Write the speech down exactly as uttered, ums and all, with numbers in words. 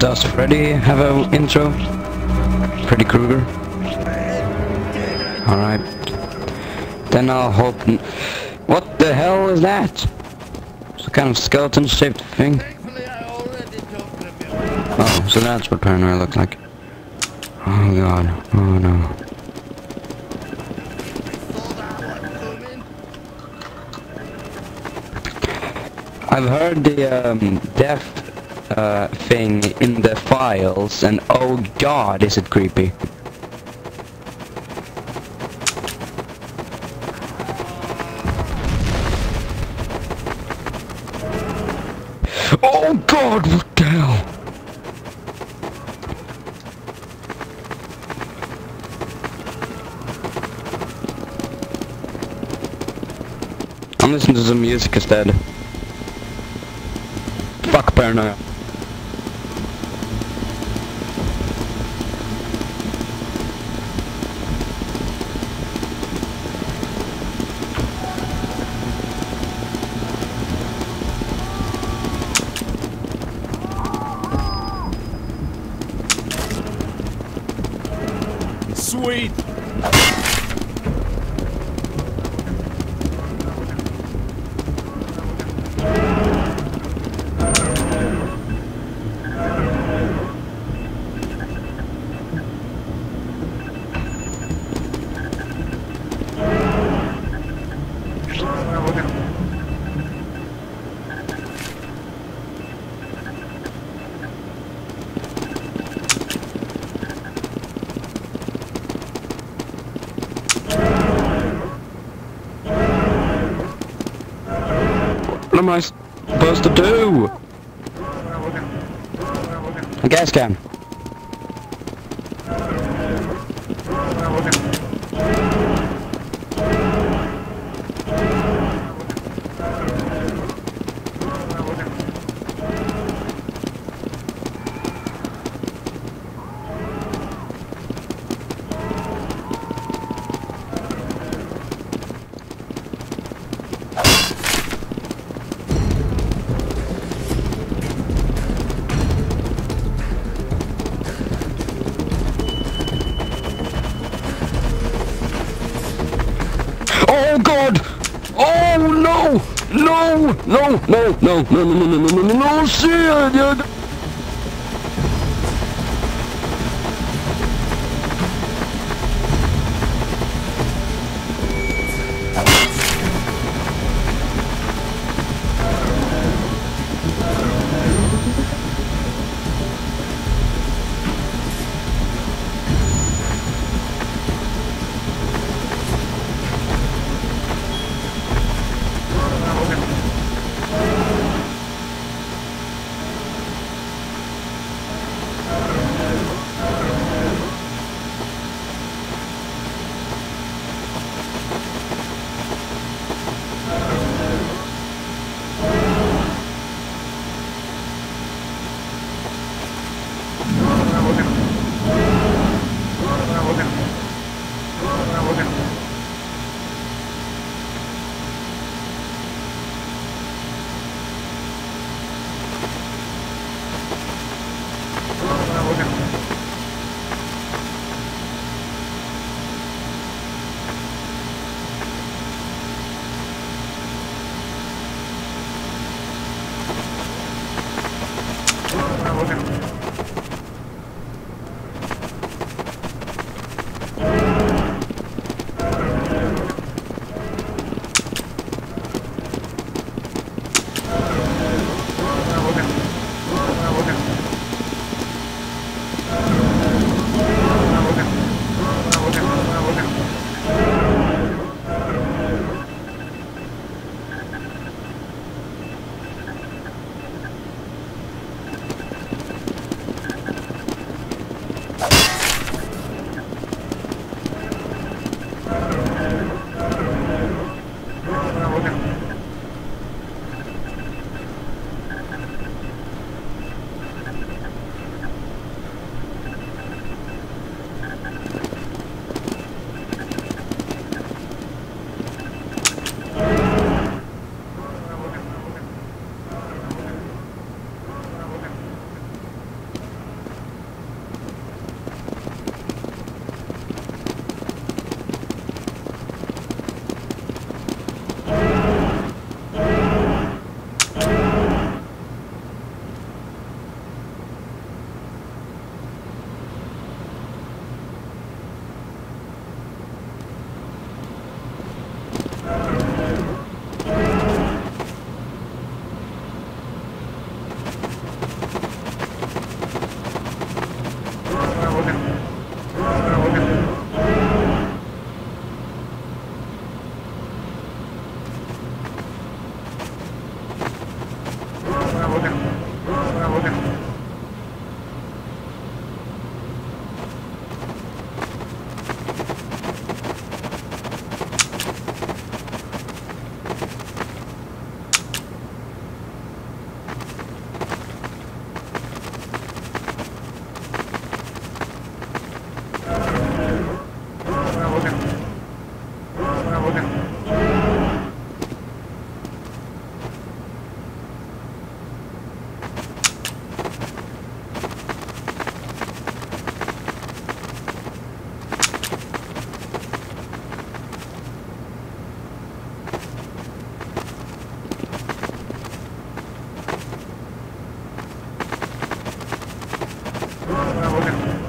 Does Freddy have an intro? Freddy Krueger? Alright. Then I'll hope... N what the hell is that? Some kind of skeleton-shaped thing? Oh, so that's what Paranoia looks like. Oh god. Oh no. I've heard the um, death uh, thing in the files, and oh god, is it creepy. Oh god, what the hell? I'm listening to some music instead. Fuck Paranoia. Sweet. What am I supposed to do? A gas can. Oh god! Oh no! No! No! No! No! No! No! No! No! No! No! No! Shit! Okay.